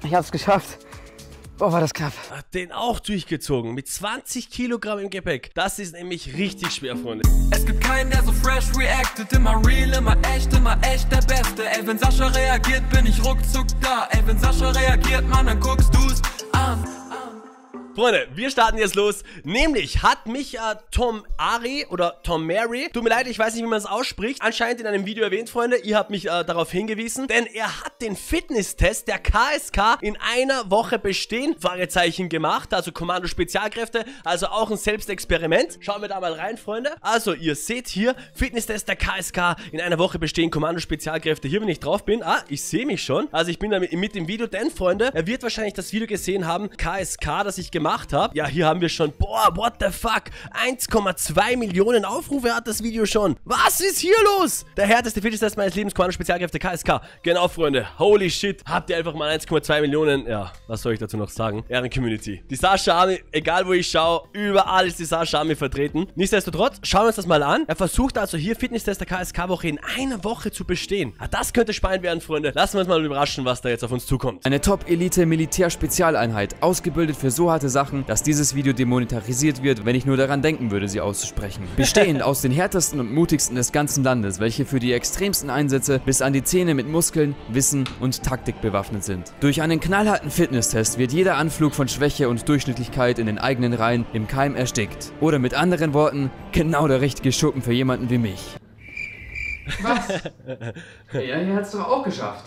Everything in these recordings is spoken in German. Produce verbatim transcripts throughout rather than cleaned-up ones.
Ich hab's geschafft. Boah, war das knapp. Hat den auch durchgezogen. Mit zwanzig Kilogramm im Gepäck. Das ist nämlich richtig schwer, Freunde. Es gibt keinen, der so fresh reactet. Immer real, immer echt, immer echt der Beste. Ey, wenn Sascha reagiert, bin ich ruckzuck da. Ey, wenn Sascha reagiert, Mann, dann guckst du's an. Freunde, wir starten jetzt los. Nämlich hat mich äh, Tom Ari oder Tom Mary, tut mir leid, ich weiß nicht, wie man es ausspricht, anscheinend in einem Video erwähnt, Freunde. Ihr habt mich äh, darauf hingewiesen, denn er hat den Fitnesstest der K S K in einer Woche bestehen, Fragezeichen gemacht, also Kommando Spezialkräfte, also auch ein Selbstexperiment. Schauen wir da mal rein, Freunde. Also, ihr seht hier, Fitnesstest der K S K in einer Woche bestehen, Kommando Spezialkräfte. Hier, wenn ich drauf bin, ah, ich sehe mich schon. Also, ich bin da mit, mit dem Video, denn, Freunde, er wird wahrscheinlich das Video gesehen haben, K S K, das ich gemacht gemacht habe. Ja, hier haben wir schon, boah, what the fuck, eins Komma zwei Millionen Aufrufe hat das Video schon. Was ist hier los? Der härteste Fitnesstest meines Lebens, Kommando Spezialkräfte K S K. Genau, Freunde, holy shit, habt ihr einfach mal eins Komma zwei Millionen, ja, was soll ich dazu noch sagen? Ehren-Community. Die Sascha Army, egal wo ich schaue, überall ist die Sascha Army vertreten. Nichtsdestotrotz, schauen wir uns das mal an. Er versucht also hier Fitnesstest der K S K-Woche in einer Woche zu bestehen. Ja, das könnte spannend werden, Freunde. Lassen wir uns mal überraschen, was da jetzt auf uns zukommt. Eine Top-Elite-Militär-Spezialeinheit, ausgebildet für so harte Sachen, dass dieses Video demonetarisiert wird, wenn ich nur daran denken würde, sie auszusprechen. Bestehend aus den härtesten und mutigsten des ganzen Landes, welche für die extremsten Einsätze bis an die Zähne mit Muskeln, Wissen und Taktik bewaffnet sind. Durch einen knallharten Fitnesstest wird jeder Anflug von Schwäche und Durchschnittlichkeit in den eigenen Reihen im Keim erstickt. Oder mit anderen Worten, genau der richtige Schuppen für jemanden wie mich. Was? Ja, hier hat's doch auch geschafft.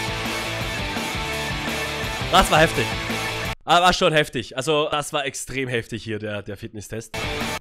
Das war heftig. Aber war schon heftig. Also, das war extrem heftig hier, der, der Fitnesstest.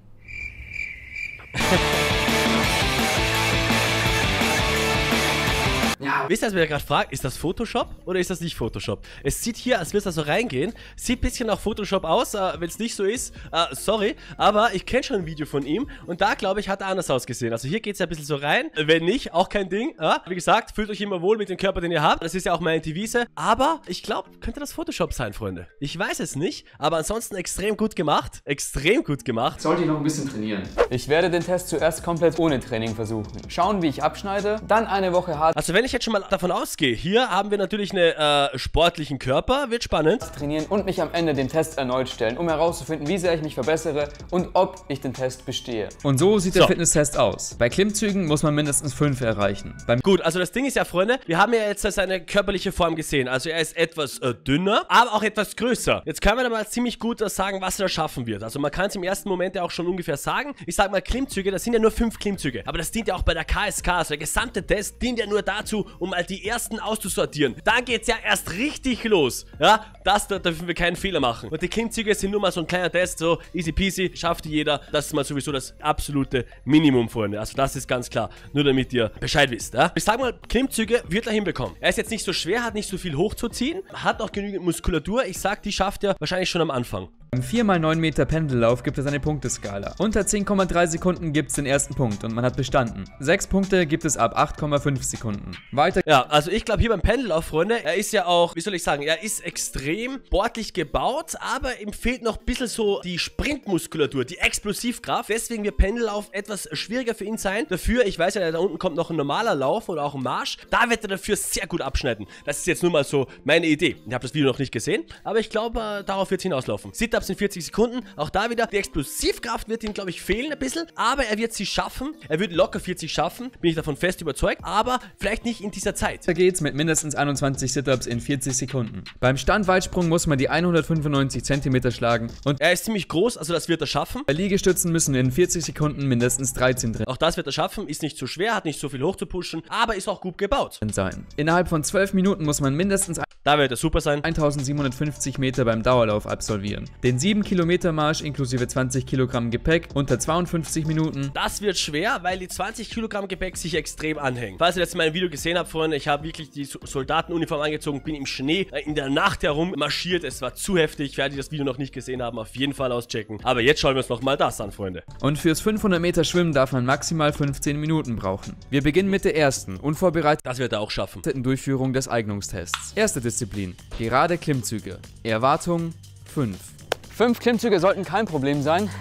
Ja. Wisst ihr, was mir gerade fragt, ist das Photoshop oder ist das nicht Photoshop? Es sieht hier, als würde es da so reingehen, sieht ein bisschen nach Photoshop aus, äh, wenn es nicht so ist, äh, sorry, aber ich kenne schon ein Video von ihm und da, glaube ich, hat er anders ausgesehen. Also hier geht es ja ein bisschen so rein, wenn nicht, auch kein Ding, äh? Wie gesagt, fühlt euch immer wohl mit dem Körper, den ihr habt, das ist ja auch meine Devise, aber ich glaube, könnte das Photoshop sein, Freunde. Ich weiß es nicht, aber ansonsten extrem gut gemacht, extrem gut gemacht. Sollte ich noch ein bisschen trainieren. Ich werde den Test zuerst komplett ohne Training versuchen. Schauen, wie ich abschneide, dann eine Woche hart Also wenn ich jetzt schon mal davon ausgehe, hier haben wir natürlich einen äh, sportlichen Körper, wird spannend. trainieren und mich am Ende den Test erneut stellen, um herauszufinden, wie sehr ich mich verbessere und ob ich den Test bestehe. Und so sieht der So. Fitnesstest aus. Bei Klimmzügen muss man mindestens fünf erreichen. Beim Gut, also das Ding ist ja, Freunde, wir haben ja jetzt seine körperliche Form gesehen. Also er ist etwas äh, dünner, aber auch etwas größer. Jetzt können wir da mal ziemlich gut äh, sagen, was er da schaffen wird. Also man kann es im ersten Moment ja auch schon ungefähr sagen. Ich sag mal Klimmzüge, das sind ja nur fünf Klimmzüge. Aber das dient ja auch bei der K S K. Also der gesamte Test dient ja nur dazu, um mal die ersten auszusortieren. Dann geht's ja erst richtig los. Ja, das, da dürfen wir keinen Fehler machen. Und die Klimmzüge sind nur mal so ein kleiner Test, so easy peasy, schafft jeder. Das ist mal sowieso das absolute Minimum, Freunde. Also das ist ganz klar. Nur damit ihr Bescheid wisst, ja. Ich sag mal, Klimmzüge wird er hinbekommen. Er ist jetzt nicht so schwer, hat nicht so viel hochzuziehen, hat auch genügend Muskulatur. Ich sag, die schafft er wahrscheinlich schon am Anfang. Beim vier mal neun Meter Pendellauf gibt es eine Punkteskala. Unter zehn Komma drei Sekunden gibt es den ersten Punkt und man hat bestanden. sechs Punkte gibt es ab acht Komma fünf Sekunden. Weiter. Ja, also ich glaube hier beim Pendellauf, Freunde, er ist ja auch, wie soll ich sagen, er ist extrem sportlich gebaut, aber ihm fehlt noch ein bisschen so die Sprintmuskulatur, die Explosivkraft. Deswegen wird Pendellauf etwas schwieriger für ihn sein. Dafür, ich weiß ja, da unten kommt noch ein normaler Lauf oder auch ein Marsch. Da wird er dafür sehr gut abschneiden. Das ist jetzt nur mal so meine Idee. Ich habe das Video noch nicht gesehen, aber ich glaube, äh, darauf wird es hinauslaufen. Sit-Ups in vierzig Sekunden, auch da wieder, die Explosivkraft wird ihm, glaube ich, fehlen ein bisschen, aber er wird sie schaffen. Er wird locker vierzig schaffen, bin ich davon fest überzeugt, aber vielleicht nicht in dieser Zeit. Weiter geht's mit mindestens einundzwanzig Sit-Ups in vierzig Sekunden. Beim Standweitsprung muss man die hundertfünfundneunzig Zentimeter schlagen und Er ist ziemlich groß, also das wird er schaffen. bei Liegestützen müssen in vierzig Sekunden mindestens dreizehn drin Auch das wird er schaffen, ist nicht zu schwer, hat nicht so viel hoch zu pushen, aber ist auch gut gebaut. sein. Innerhalb von zwölf Minuten muss man mindestens Da wird er super sein. eintausendsiebenhundertfünfzig Meter beim Dauerlauf absolvieren. Den sieben Kilometer Marsch inklusive zwanzig Kilogramm Gepäck unter zweiundfünfzig Minuten. Das wird schwer, weil die zwanzig Kilogramm Gepäck sich extrem anhängen. Falls ihr jetzt mein Video gesehen habt, Freunde, ich habe wirklich die Soldatenuniform angezogen, bin im Schnee äh, in der Nacht herum marschiert. Es war zu heftig. Wer die das Video noch nicht gesehen haben, auf jeden Fall auschecken. Aber jetzt schauen wir uns nochmal das an, Freunde. Und fürs fünfhundert Meter Schwimmen darf man maximal fünfzehn Minuten brauchen. Wir beginnen mit der ersten, unvorbereiteten Das wird er auch schaffen. Durchführung des Eignungstests. Erste Disziplin, gerade Klimmzüge. Erwartung fünf. fünf Klimmzüge sollten kein Problem sein.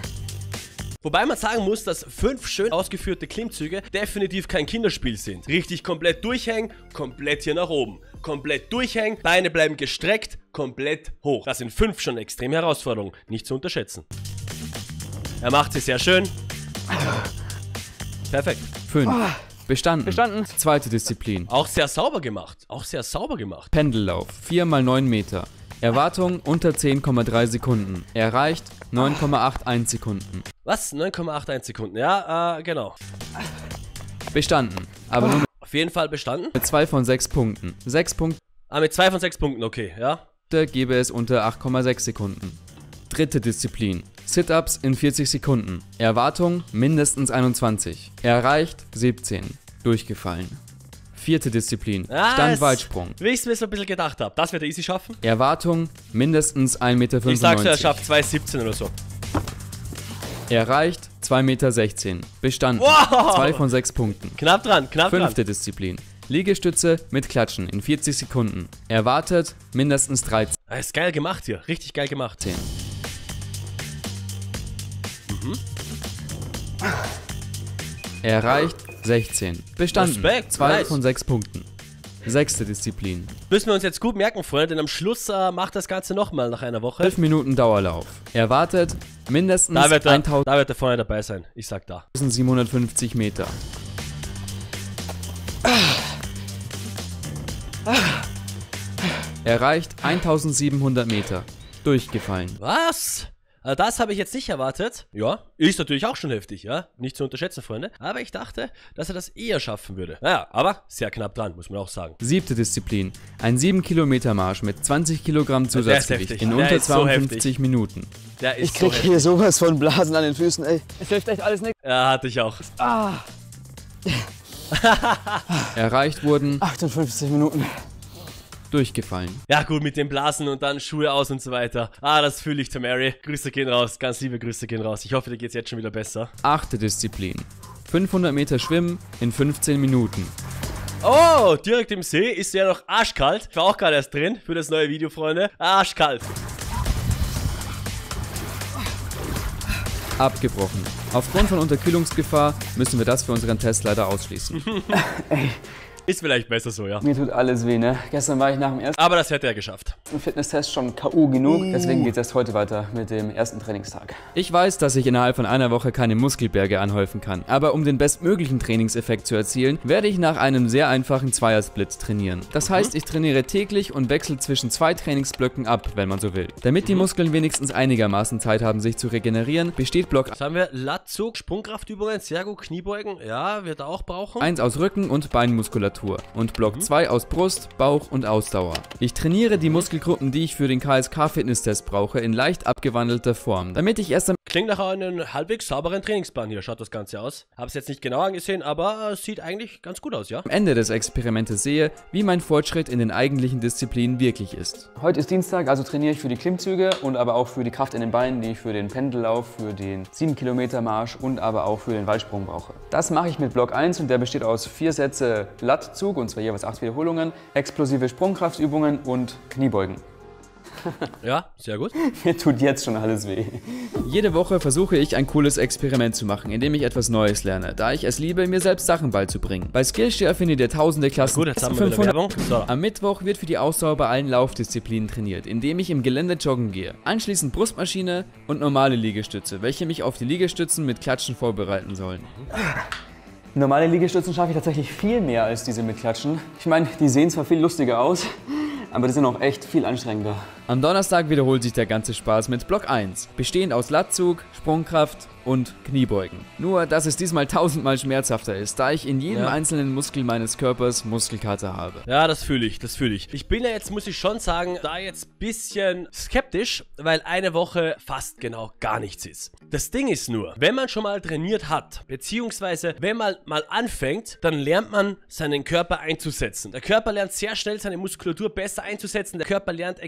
Wobei man sagen muss, dass fünf schön ausgeführte Klimmzüge definitiv kein Kinderspiel sind. Richtig komplett durchhängen, komplett hier nach oben. komplett durchhängen, Beine bleiben gestreckt, komplett hoch. Das sind fünf schon extreme Herausforderungen, nicht zu unterschätzen. Er macht sie sehr schön. Perfekt. fünf. Bestanden. Bestanden. Zweite Disziplin. Auch sehr sauber gemacht. Auch sehr sauber gemacht. Pendellauf. vier mal neun Meter. Erwartung unter zehn Komma drei Sekunden. Erreicht neun Komma einundachtzig Sekunden. Was? neun Komma einundachtzig Sekunden. Ja, äh, genau. Bestanden. Aber nur Auf jeden Fall bestanden. mit zwei von sechs Punkten. sechs Punkte Ah, mit zwei von sechs Punkten, okay, ja. gäbe es unter acht Komma sechs Sekunden. Dritte Disziplin. Sit-Ups in vierzig Sekunden. Erwartung mindestens einundzwanzig. Erreicht siebzehn. Durchgefallen. Vierte Disziplin. Ah, Stand-Weitsprung. Wie ich es mir so ein bisschen gedacht habe. Das wird er easy schaffen. Erwartung mindestens ein Meter Ich sag's dir, er fünfundneunzig. schafft zwei siebzehn oder so. Erreicht zwei Meter sechzehn. Bestanden. Wow! zwei von sechs Punkten. Knapp dran, knapp dran. Fünfte Disziplin. Liegestütze mit Klatschen in vierzig Sekunden. Erwartet mindestens dreizehn. Ah, ist geil gemacht hier. Richtig geil gemacht. Mhm. Erreicht sechzehn. Bestanden. Respekt, zwei nice. von sechs Punkten. Sechste Disziplin. Müssen wir uns jetzt gut merken, Freunde, denn am Schluss äh, macht das Ganze nochmal nach einer Woche. elf Minuten Dauerlauf. Erwartet mindestens Da wird, er, da wird er vorne dabei sein. Ich sag da. eintausendsiebenhundertfünfzig Meter. Erreicht eintausendsiebenhundert Meter. Durchgefallen. Was? Also das habe ich jetzt nicht erwartet. Ja, ist natürlich auch schon heftig, ja. Nicht zu unterschätzen, Freunde. Aber ich dachte, dass er das eher schaffen würde. Naja, aber sehr knapp dran, muss man auch sagen. Siebte Disziplin. Ein sieben Kilometer Marsch mit zwanzig Kilogramm Zusatzgewicht heftig. in Der unter ist so zweiundfünfzig heftig. Minuten. Der ist Ich krieg so heftig. hier sowas von Blasen an den Füßen, ey. Es hilft echt alles nichts. Ja, hatte ich auch. Ah, Erreicht wurden achtundfünfzig Minuten. durchgefallen. Ja gut, mit den Blasen und dann Schuhe aus und so weiter. Ah, das fühle ich, Tamari. Grüße gehen raus, ganz liebe Grüße gehen raus. Ich hoffe, dir geht's jetzt schon wieder besser. Achte Disziplin. fünfhundert Meter Schwimmen in fünfzehn Minuten. Oh, direkt im See ist ja noch arschkalt. Ich war auch gerade erst drin für das neue Video, Freunde. Arschkalt. Abgebrochen. Aufgrund von Unterkühlungsgefahr müssen wir das für unseren Test leider ausschließen. Ist vielleicht besser so, ja. Mir tut alles weh, ne? Gestern war ich nach dem ersten Aber das hätte er geschafft. Fitnesstest schon K O genug. Deswegen geht es erst heute weiter mit dem ersten Trainingstag. Ich weiß, dass ich innerhalb von einer Woche keine Muskelberge anhäufen kann, aber um den bestmöglichen Trainingseffekt zu erzielen, werde ich nach einem sehr einfachen Zweiersplit trainieren. Das heißt, ich trainiere täglich und wechsle zwischen zwei Trainingsblöcken ab, wenn man so will. Damit die Muskeln wenigstens einigermaßen Zeit haben, sich zu regenerieren, besteht Block Was haben wir? Latzug, Sprungkraftübungen, sehr gut, Kniebeugen. Ja, wird er auch brauchen. eins aus Rücken- und Beinmuskulatur und Block zwei aus Brust, Bauch und Ausdauer. Ich trainiere die Muskelgruppen, die ich für den K S K-Fitnesstest brauche, in leicht abgewandelter Form, damit ich erst am Klingt nach einem halbwegs sauberen Trainingsplan hier. Schaut das Ganze aus. Hab's jetzt nicht genau angesehen, aber äh, sieht eigentlich ganz gut aus, ja? Ende des Experimentes sehe, wie mein Fortschritt in den eigentlichen Disziplinen wirklich ist. Heute ist Dienstag, also trainiere ich für die Klimmzüge und aber auch für die Kraft in den Beinen, die ich für den Pendellauf, für den sieben Kilometer Marsch und aber auch für den Weitsprung brauche. Das mache ich mit Block eins und der besteht aus vier Sätze Lattzug, und zwar jeweils acht Wiederholungen, explosive Sprungkraftübungen und Kniebeugen. Ja, sehr gut. Mir tut jetzt schon alles weh. Jede Woche versuche ich ein cooles Experiment zu machen, indem ich etwas Neues lerne, da ich es liebe, mir selbst Sachen beizubringen. Bei Skillshare findet ihr tausende Klassen. Gut, jetzt haben wir wieder fünfhundert. Werbung. So. Am Mittwoch wird für die Ausdauer bei allen Laufdisziplinen trainiert, indem ich im Gelände joggen gehe. Anschließend Brustmaschine und normale Liegestütze, welche mich auf die Liegestützen mit Klatschen vorbereiten sollen. Normale Liegestützen schaffe ich tatsächlich viel mehr als diese mit Klatschen. Ich meine, die sehen zwar viel lustiger aus, aber die sind auch echt viel anstrengender. Am Donnerstag wiederholt sich der ganze Spaß mit Block eins, bestehend aus Lattzug, Sprungkraft und Kniebeugen. Nur, dass es diesmal tausendmal schmerzhafter ist, da ich in jedem Ja. einzelnen Muskel meines Körpers Muskelkater habe. Ja, das fühle ich, das fühle ich. Ich bin ja jetzt, muss ich schon sagen, da jetzt ein bisschen skeptisch, weil eine Woche fast genau gar nichts ist. Das Ding ist nur, wenn man schon mal trainiert hat, beziehungsweise wenn man mal anfängt, dann lernt man seinen Körper einzusetzen. Der Körper lernt sehr schnell seine Muskulatur besser einzusetzen. Der Körper lernt extrem schnell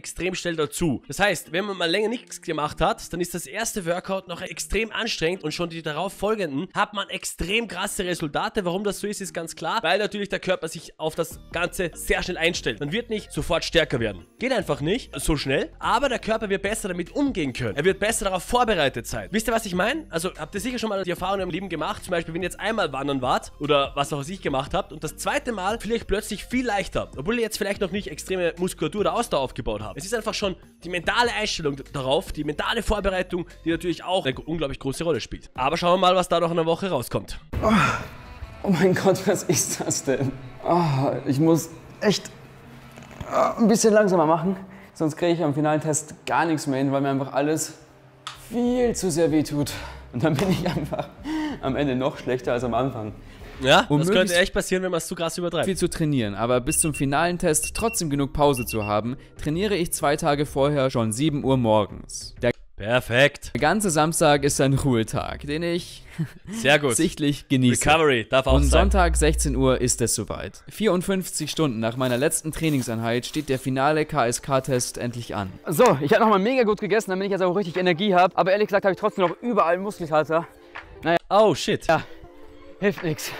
schnell dazu. Das heißt, wenn man mal länger nichts gemacht hat, dann ist das erste Workout noch extrem anstrengend und schon die darauf folgenden hat man extrem krasse Resultate. Warum das so ist, ist ganz klar, weil natürlich der Körper sich auf das Ganze sehr schnell einstellt. Man wird nicht sofort stärker werden. Geht einfach nicht so schnell, aber der Körper wird besser damit umgehen können. Er wird besser darauf vorbereitet sein. Wisst ihr, was ich meine? Also habt ihr sicher schon mal die Erfahrung im Leben gemacht, zum Beispiel, wenn ihr jetzt einmal wandern wart oder was auch ich gemacht habt und das zweite Mal vielleicht plötzlich viel leichter, obwohl ihr jetzt vielleicht noch nicht extreme Muskulatur oder Ausdauer aufgebaut habt. Es ist einfach schon die mentale Einstellung darauf, die mentale Vorbereitung, die natürlich auch eine unglaublich große Rolle spielt. Aber schauen wir mal, was da noch in der Woche rauskommt. Oh, oh mein Gott, was ist das denn? Oh, ich muss echt oh, ein bisschen langsamer machen, sonst kriege ich am finalen Test gar nichts mehr hin, weil mir einfach alles viel zu sehr weh tut. Und dann bin ich einfach am Ende noch schlechter als am Anfang. Ja, Um das könnte möglichst echt passieren, wenn man es zu krass übertreibt. viel zu trainieren, aber bis zum finalen Test trotzdem genug Pause zu haben, trainiere ich zwei Tage vorher schon sieben Uhr morgens. Der Perfekt. ganze Samstag ist ein Ruhetag, den ich Sehr gut. sichtlich genieße. Recovery darf auch Und sein. Sonntag sechzehn Uhr ist es soweit. vierundfünfzig Stunden nach meiner letzten Trainingseinheit steht der finale K S K-Test endlich an. So, ich habe nochmal mega gut gegessen, damit ich jetzt auch richtig Energie habe. Aber ehrlich gesagt habe ich trotzdem noch überall Muskelkater. Oh, shit. Ja, hilft nichts.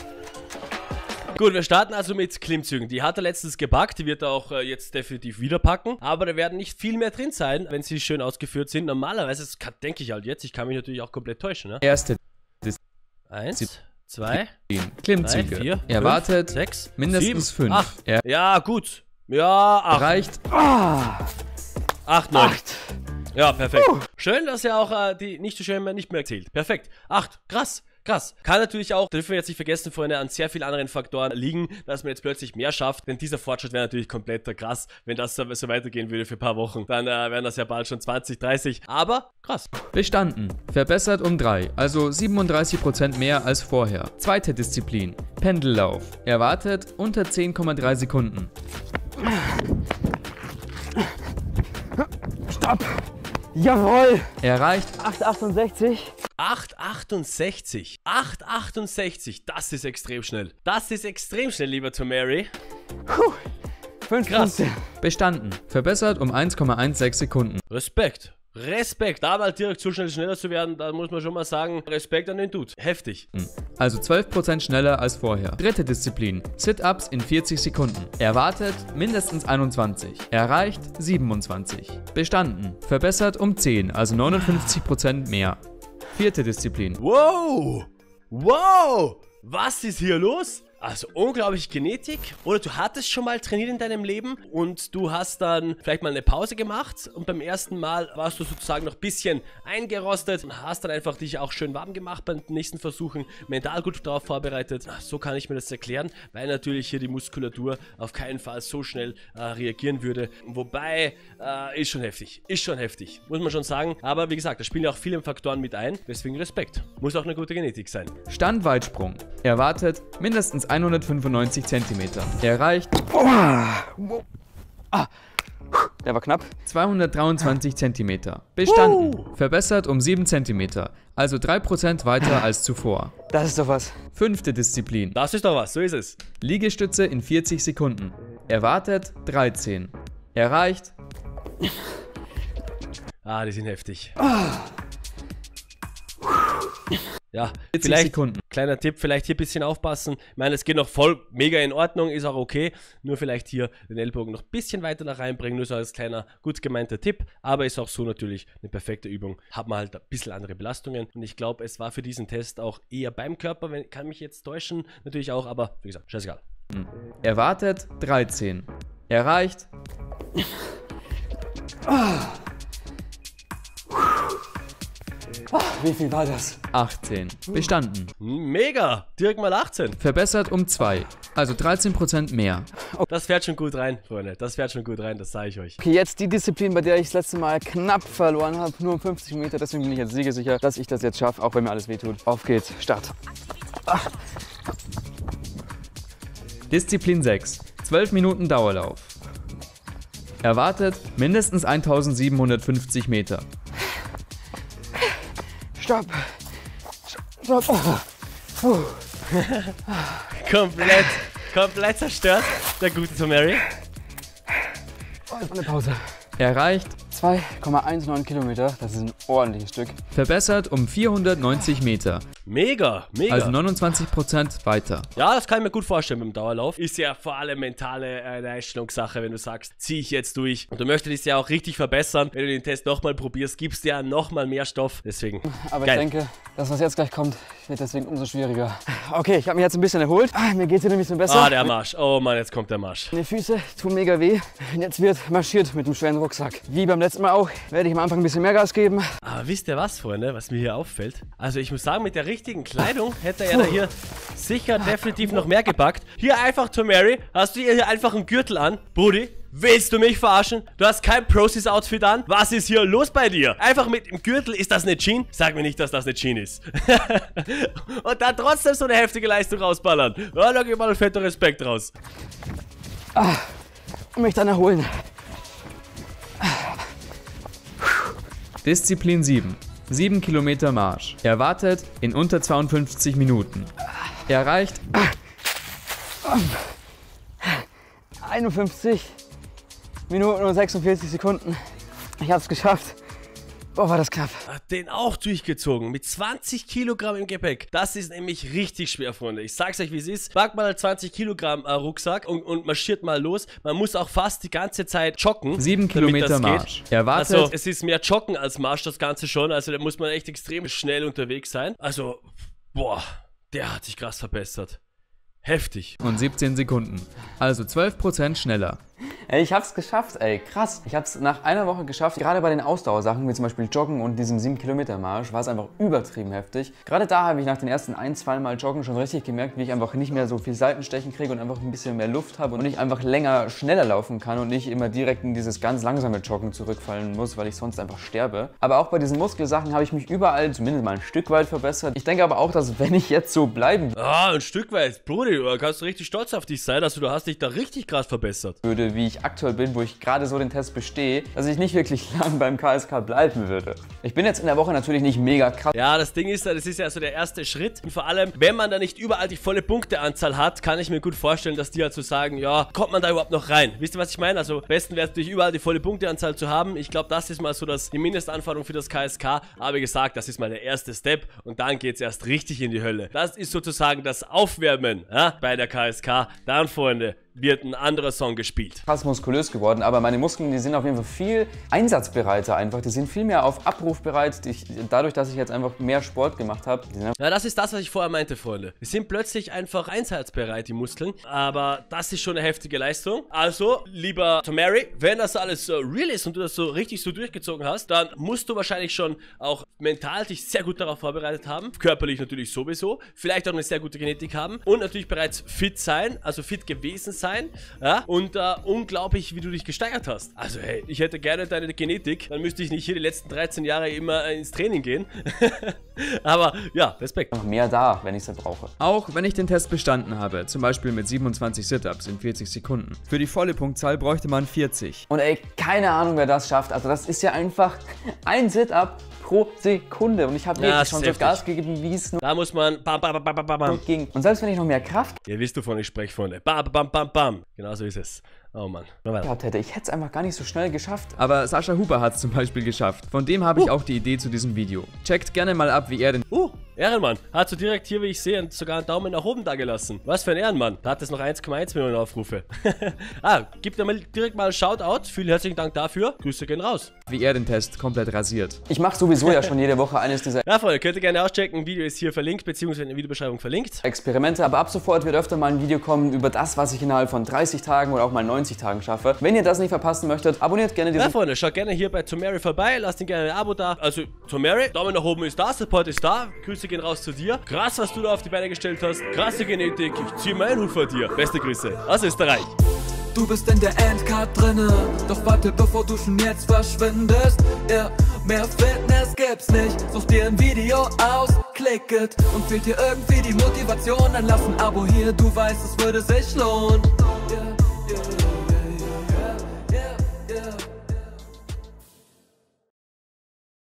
Gut, wir starten also mit Klimmzügen. Die hat er letztens gepackt, die wird er auch äh, jetzt definitiv wieder packen. Aber da werden nicht viel mehr drin sein, wenn sie schön ausgeführt sind. Normalerweise, das kann, denke ich halt jetzt, ich kann mich natürlich auch komplett täuschen. Ne? Erste Eins, zwei, Klimmzüge. drei, vier, Erwartet fünf, sechs, mindestens sieben, fünf. acht. Er Ja, gut. Ja, acht. reicht Acht, neun. Acht. Ja, perfekt. Schön, dass er auch äh, die nicht so schön mehr nicht mehr erzählt. Perfekt. Acht. Krass. Krass. Kann natürlich auch, dürfen wir jetzt nicht vergessen, Freunde, an sehr vielen anderen Faktoren liegen, dass man jetzt plötzlich mehr schafft. Denn dieser Fortschritt wäre natürlich komplett krass, wenn das so, so weitergehen würde für ein paar Wochen. Dann äh, wären das ja bald schon zwanzig, dreißig. Aber krass. bestanden. Verbessert um drei, also siebenunddreißig Prozent mehr als vorher. Zweite Disziplin. Pendellauf. Erwartet unter zehn Komma drei Sekunden. Stopp. Jawohl. Erreicht acht Komma achtundsechzig. acht Komma achtundsechzig. acht Komma achtundsechzig. Das ist extrem schnell. Das ist extrem schnell, lieber Tomary. fünf Krass. Punkte. bestanden. Verbessert um eins Komma sechzehn Sekunden. Respekt. Respekt. Da mal direkt so schnell schneller zu werden, da muss man schon mal sagen, Respekt an den Dude. Heftig. Also zwölf Prozent schneller als vorher. Dritte Disziplin. Sit-Ups in vierzig Sekunden. Erwartet mindestens einundzwanzig. Erreicht siebenundzwanzig. Bestanden. Verbessert um zehn, also neunundfünfzig Prozent mehr. Vierte Disziplin. Wow! Wow! Was ist hier los? Also unglaublich Genetik. Oder du hattest schon mal trainiert in deinem Leben und du hast dann vielleicht mal eine Pause gemacht und beim ersten Mal warst du sozusagen noch ein bisschen eingerostet und hast dann einfach dich auch schön warm gemacht beim nächsten Versuchen, mental gut darauf vorbereitet. So kann ich mir das erklären, weil natürlich hier die Muskulatur auf keinen Fall so schnell äh, reagieren würde. Wobei, äh, ist schon heftig. Ist schon heftig, muss man schon sagen. Aber wie gesagt, da spielen ja auch viele Faktoren mit ein, deswegen Respekt. Muss auch eine gute Genetik sein. Standweitsprung. Erwartet mindestens hundertfünfundneunzig Zentimeter. Erreicht Der war knapp. zweihundertdreiundzwanzig Zentimeter. Bestanden. Verbessert um sieben Zentimeter. Also drei Prozent weiter als zuvor. Das ist doch was. Fünfte Disziplin. Das ist doch was, so ist es. Liegestütze in vierzig Sekunden. Erwartet dreizehn. Erreicht Ah, die sind heftig. Ja, vierzig vielleicht, Sekunden. kleiner Tipp, vielleicht hier ein bisschen aufpassen. Ich meine, es geht noch voll mega in Ordnung, ist auch okay. Nur vielleicht hier den Ellbogen noch ein bisschen weiter nach reinbringen, nur so als kleiner, gut gemeinter Tipp. Aber ist auch so natürlich eine perfekte Übung. Hat man halt ein bisschen andere Belastungen. Und ich glaube, es war für diesen Test auch eher beim Körper, wenn, kann mich jetzt täuschen, natürlich auch, aber wie gesagt, scheißegal. Erwartet dreizehn. Erreicht Wie viel war das? achtzehn. Bestanden. Mega! Direkt mal achtzehn. Verbessert um zwei. Also dreizehn Prozent mehr. Das fährt schon gut rein, Freunde. Das fährt schon gut rein, das sage ich euch. Okay, jetzt die Disziplin, bei der ich das letzte Mal knapp verloren habe. Nur um fünfzig Meter, deswegen bin ich jetzt siegesicher, dass ich das jetzt schaffe, auch wenn mir alles wehtut. Auf geht's, Start. Ach. Disziplin sechs. zwölf Minuten Dauerlauf. Erwartet mindestens eintausendsiebenhundertfünfzig Meter. Stopp. Stopp. Oh. Puh. Komplett, komplett zerstört, der gute Tomary. Oh, jetzt mal eine Pause. Erreicht. zwei Komma neunzehn Kilometer, das ist ein ordentliches Stück. Verbessert um vierhundertneunzig Meter. Mega, mega. Also neunundzwanzig Prozent weiter. Ja, das kann ich mir gut vorstellen beim Dauerlauf. Ist ja vor allem mentale äh, Einstellungssache, wenn du sagst, zieh ich jetzt durch. Und du möchtest dich ja auch richtig verbessern. Wenn du den Test nochmal probierst, gibst du ja nochmal mehr Stoff. Deswegen. Aber geil. ich denke, das, was jetzt gleich kommt, wird deswegen umso schwieriger. Okay, ich habe mich jetzt ein bisschen erholt. Ah, mir geht es wieder ein bisschen besser. Ah, der Marsch. Oh Mann, jetzt kommt der Marsch. Die Füße tun mega weh. Und jetzt wird marschiert mit dem schweren Rucksack. Wie beim letzten Mal auch, werde ich am Anfang ein bisschen mehr Gas geben. Aber wisst ihr was, Freunde, was mir hier auffällt? Also ich muss sagen, mit der richtigen Kleidung hätte er da hier sicher definitiv noch mehr gepackt. Hier einfach, Tomary, hast du hier einfach einen Gürtel an. Brudi, willst du mich verarschen? Du hast kein Prosis-Outfit an? Was ist hier los bei dir? Einfach mit dem Gürtel, ist das eine Jean? Sag mir nicht, dass das eine Jean ist. Und dann trotzdem so eine heftige Leistung rausballern. Ja, da geht mal ein fetter Respekt raus. Ah, und mich dann erholen. Disziplin sieben. sieben Kilometer Marsch. Erwartet in unter zweiundfünfzig Minuten. Erreicht. einundfünfzig Minuten und sechsundvierzig Sekunden. Ich hab's geschafft. Boah, war das knapp. Hat den auch durchgezogen. Mit zwanzig Kilogramm im Gepäck. Das ist nämlich richtig schwer, Freunde. Ich sag's euch, wie es ist. Packt mal zwanzig Kilogramm äh, Rucksack und, und marschiert mal los. Man muss auch fast die ganze Zeit joggen. sieben Kilometer Marsch. Erwartet. Also, es ist mehr Joggen als Marsch, das Ganze schon. Also, da muss man echt extrem schnell unterwegs sein. Also, boah, der hat sich krass verbessert. Heftig. Und siebzehn Sekunden. Also zwölf Prozent schneller. Ey, ich hab's geschafft, ey, krass. Ich hab's nach einer Woche geschafft. Gerade bei den Ausdauersachen, wie zum Beispiel Joggen und diesem sieben Kilometer Marsch, war es einfach übertrieben heftig. Gerade da habe ich nach den ersten ein, zwei Mal Joggen schon richtig gemerkt, wie ich einfach nicht mehr so viel Seitenstechen kriege und einfach ein bisschen mehr Luft habe und ich einfach länger, schneller laufen kann und nicht immer direkt in dieses ganz langsame Joggen zurückfallen muss, weil ich sonst einfach sterbe. Aber auch bei diesen Muskelsachen habe ich mich überall zumindest mal ein Stück weit verbessert. Ich denke aber auch, dass wenn ich jetzt so bleiben Ah, ein Stück weit. Brudi, da kannst du richtig stolz auf dich sein, dass du, du hast dich da richtig krass verbessert. würde, wie ich aktuell bin, wo ich gerade so den Test bestehe, dass ich nicht wirklich lang beim K S K bleiben würde. Ich bin jetzt in der Woche natürlich nicht mega krass. Ja, das Ding ist ja, das ist ja so der erste Schritt. Und vor allem, wenn man da nicht überall die volle Punkteanzahl hat, kann ich mir gut vorstellen, dass die halt so sagen, ja, kommt man da überhaupt noch rein? Wisst ihr, was ich meine? Also, am besten wäre es natürlich überall die volle Punkteanzahl zu haben. Ich glaube, das ist mal so das, die Mindestanforderung für das K S K. Aber wie gesagt, das ist mal der erste Step und dann geht es erst richtig in die Hölle. Das ist sozusagen das Aufwärmen, ja, bei der K S K. Dann, Freunde, wird ein anderer Song gespielt. Krass muskulös geworden, aber meine Muskeln, die sind auf jeden Fall viel einsatzbereiter einfach. Die sind viel mehr auf Abruf bereit. Ich, dadurch, dass ich jetzt einfach mehr Sport gemacht habe. Ja, das ist das, was ich vorher meinte, Freunde. Die sind plötzlich einfach einsatzbereit, die Muskeln. Aber das ist schon eine heftige Leistung. Also, lieber Tomary, wenn das alles so real ist und du das so richtig so durchgezogen hast, dann musst du wahrscheinlich schon auch mental dich sehr gut darauf vorbereitet haben. Körperlich natürlich sowieso. Vielleicht auch eine sehr gute Genetik haben. Und natürlich bereits fit sein, also fit gewesen sein. Sein, ja, und uh, unglaublich, wie du dich gesteigert hast. Also hey, ich hätte gerne deine Genetik, dann müsste ich nicht hier die letzten dreizehn Jahre immer ins Training gehen. Aber ja, Respekt. Noch mehr da, wenn ich sie brauche. Auch wenn ich den Test bestanden habe, zum Beispiel mit siebenundzwanzig Sit-Ups in vierzig Sekunden. Für die volle Punktzahl bräuchte man vierzig. Und ey, keine Ahnung, wer das schafft. Also das ist ja einfach ein Sit-Up pro Sekunde. Und ich habe ja, wirklich schon so Gas gegeben, wie es nur Da muss man bam, bam, bam, bam, bam. ging. Und selbst wenn ich noch mehr Kraft Ihr wisst, wovon ich spreche, Freunde. Bam, bam, bam, bam. Genau so ist es. Oh Mann. gehabt hätte, ich hätte es einfach gar nicht so schnell geschafft. Aber Sascha Huber hat es zum Beispiel geschafft. Von dem habe ich uh. auch die Idee zu diesem Video. Checkt gerne mal ab, wie er den... Uh, Ehrenmann. Hat so direkt hier, wie ich sehe, sogar einen Daumen nach oben da gelassen. Was für ein Ehrenmann. Da hat es noch eins Komma eins Millionen Aufrufe. ah, gibt er mal direkt mal einen Shoutout. Vielen herzlichen Dank dafür. Grüße gehen raus. Wie er den Test komplett rasiert. Ich mache sowieso ja schon jede Woche eines dieser... Ja, Freunde, könnt ihr gerne auschecken. Video ist hier verlinkt, beziehungsweise in der Videobeschreibung verlinkt. Experimente, aber ab sofort wird öfter mal ein Video kommen über das, was ich innerhalb von dreißig Tagen oder auch mal neunzig Tagen schaffe. Wenn ihr das nicht verpassen möchtet, abonniert gerne diesen... Ja, Freunde, schaut gerne hier bei Tomary vorbei. Lasst ihn gerne ein Abo da. Also, Tomary, Daumen nach oben ist da, Support ist da. Grüße gehen raus zu dir. Krass, was du da auf die Beine gestellt hast. Krasse Genetik. Ich ziehe meinen Hut vor dir. Beste Grüße aus Österreich. Du bist in der Endcard drinne, doch warte, bevor du schon jetzt verschwindest. Ja, mehr Fitness gibt's nicht, such dir ein Video aus, klick it. Und fehlt dir irgendwie die Motivation, dann lass ein Abo hier, du weißt, es würde sich lohnen. Yeah, yeah.